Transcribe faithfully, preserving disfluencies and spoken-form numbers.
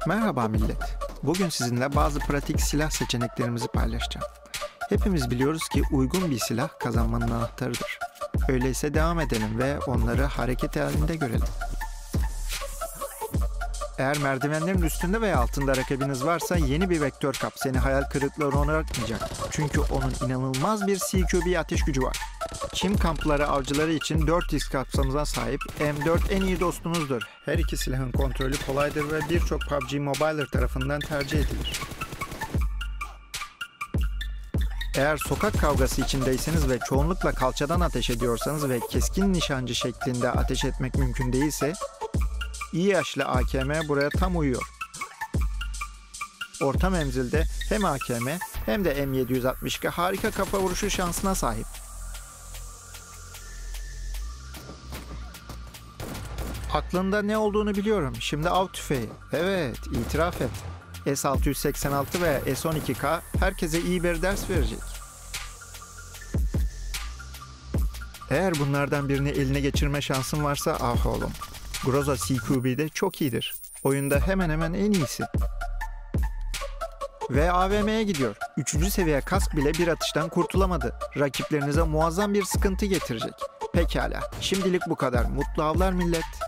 Merhaba millet. Bugün sizinle bazı pratik silah seçeneklerimizi paylaşacağım. Hepimiz biliyoruz ki uygun bir silah kazanmanın anahtarıdır. Öyleyse devam edelim ve onları hareket halinde görelim. Eğer merdivenlerin üstünde veya altında rakibiniz varsa yeni bir vektör kap seni hayal kırıklığına uğratmayacak. Çünkü onun inanılmaz bir C Q B ateş gücü var. Çim kampları avcıları için dört x kapsamına sahip M dört en iyi dostunuzdur. Her iki silahın kontrolü kolaydır ve birçok P U B G Mobiler tarafından tercih edilir. Eğer sokak kavgası içindeyseniz ve çoğunlukla kalçadan ateş ediyorsanız ve keskin nişancı şeklinde ateş etmek mümkün değilse İ H ile A K M buraya tam uyuyor. Orta menzilde hem A K M hem de M yedi altmış iki harika kafa vuruşu şansına sahip. Aklında ne olduğunu biliyorum. Şimdi av tüfeği. Evet, itiraf et. S altı yüz seksen altı ve S on iki K herkese iyi bir ders verecek. Eğer bunlardan birini eline geçirme şansın varsa ah oğlum. Groza C Q B'de çok iyidir. Oyunda hemen hemen en iyisi. Ve A V M'ye gidiyor. Üçüncü seviye kask bile bir atıştan kurtulamadı. Rakiplerinize muazzam bir sıkıntı getirecek. Pekala, şimdilik bu kadar. Mutlu avlar millet.